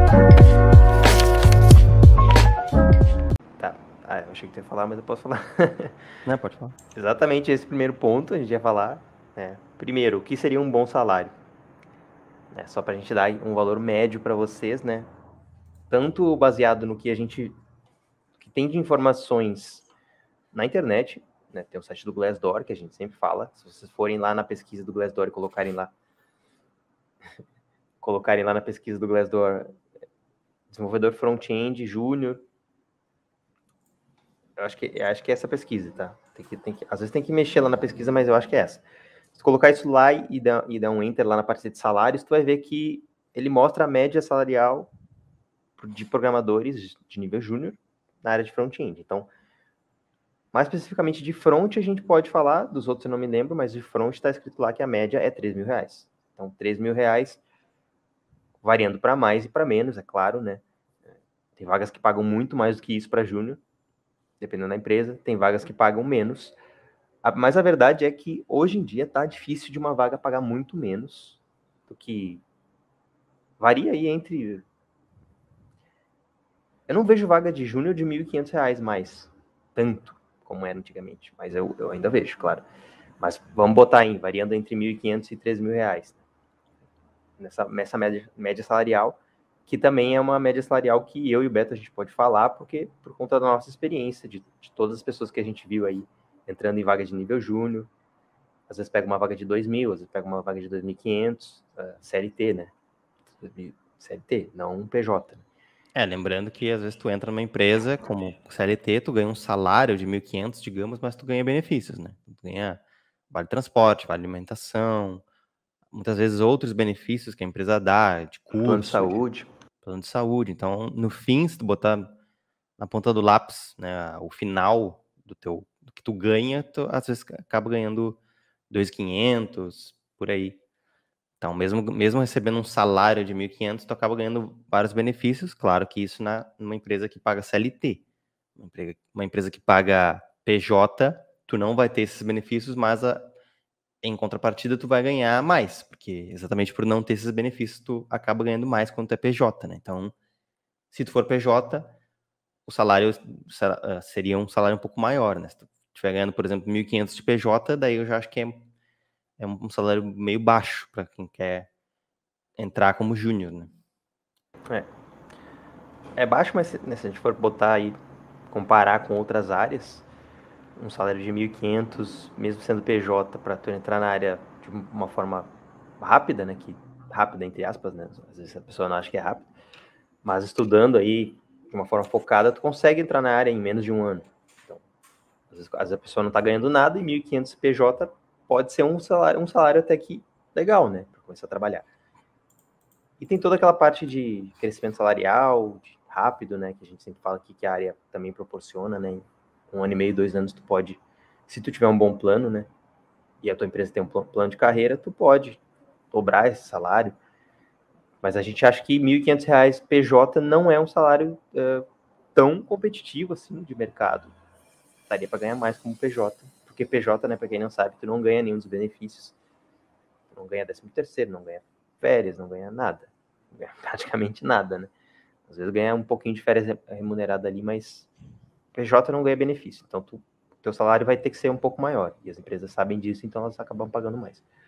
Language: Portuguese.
Tá. Eu achei que tu ia falar, mas eu posso falar. Não, pode falar. Exatamente esse primeiro ponto a gente ia falar. Primeiro, o que seria um bom salário? Só pra gente dar um valor médio para vocês, né? Tanto baseado no que a gente que tem de informações na internet, né? Tem o site do Glassdoor, que a gente sempre fala. Se vocês forem lá na pesquisa do Glassdoor e colocarem lá na pesquisa do Glassdoor, desenvolvedor front-end, júnior, eu acho que é essa pesquisa, tá? Às vezes tem que mexer lá na pesquisa, mas eu acho que é essa. Se tu colocar isso lá e dar um enter lá na parte de salários, tu vai ver que ele mostra a média salarial de programadores de nível júnior na área de front-end. Então, mais especificamente de front, a gente pode falar, dos outros eu não me lembro, mas de front está escrito lá que a média é R$3.000. Então, R$3.000, variando para mais e para menos, é claro, né? Tem vagas que pagam muito mais do que isso para júnior, dependendo da empresa. Tem vagas que pagam menos. Mas a verdade é que hoje em dia tá difícil de uma vaga pagar muito menos do que... Varia aí entre... Eu não vejo vaga de júnior de R$1.500 mais, tanto como era antigamente. Mas eu ainda vejo, claro. Mas vamos botar aí, variando entre R$1.500 e R$3.000. Nessa média salarial, que também é uma média salarial que eu e o Beto a gente pode falar, porque por conta da nossa experiência, de todas as pessoas que a gente viu aí entrando em vaga de nível júnior, às vezes pega uma vaga de 2.000, às vezes pega uma vaga de 2.500, CLT, né? CLT, não um PJ. Lembrando que às vezes tu entra numa empresa como CLT, tu ganha um salário de 1.500, digamos, mas tu ganha benefícios, né? Tu ganha vale transporte, vale alimentação, muitas vezes outros benefícios que a empresa dá, de curso, Plano de saúde. Plano de saúde. Então, no fim, se tu botar na ponta do lápis, né, o final do que tu ganha, tu às vezes acaba ganhando 2.500, por aí. Então, mesmo recebendo um salário de 1.500, tu acaba ganhando vários benefícios. Claro que isso numa empresa que paga CLT. Uma empresa que paga PJ, tu não vai ter esses benefícios, mas em contrapartida tu vai ganhar mais, porque exatamente por não ter esses benefícios, tu acaba ganhando mais quando tu é PJ, né? Então, se tu for PJ, o salário seria um salário um pouco maior, né? Se tu estiver ganhando, por exemplo, 1.500 de PJ, daí eu já acho que é um salário meio baixo para quem quer entrar como júnior, né? É baixo, mas se a gente for botar aí, comparar com outras áreas, um salário de 1.500, mesmo sendo PJ, para tu entrar na área de uma forma rápida, né? Rápida, entre aspas, né? Às vezes a pessoa não acha que é rápido. Mas estudando aí de uma forma focada, tu consegue entrar na área em menos de um ano. Então, às vezes a pessoa não está ganhando nada e 1.500 PJ pode ser um salário até que legal, né? Para começar a trabalhar. E tem toda aquela parte de crescimento salarial, rápido, né? Que a gente sempre fala aqui que a área também proporciona, né? Em 1 ano e meio, 2 anos, tu pode, se tu tiver um bom plano, né? E a tua empresa tem um plano de carreira, tu pode dobrar esse salário. Mas a gente acha que R$1.500 PJ não é um salário tão competitivo assim de mercado. Daria para ganhar mais como PJ. Porque PJ, né, para quem não sabe, tu não ganha nenhum dos benefícios. Tu não ganha 13º, não ganha férias, não ganha nada. Não ganha praticamente nada, né? Às vezes ganha um pouquinho de férias remunerada ali, mas PJ não ganha benefício. Então, teu salário vai ter que ser um pouco maior. E as empresas sabem disso, então elas acabam pagando mais.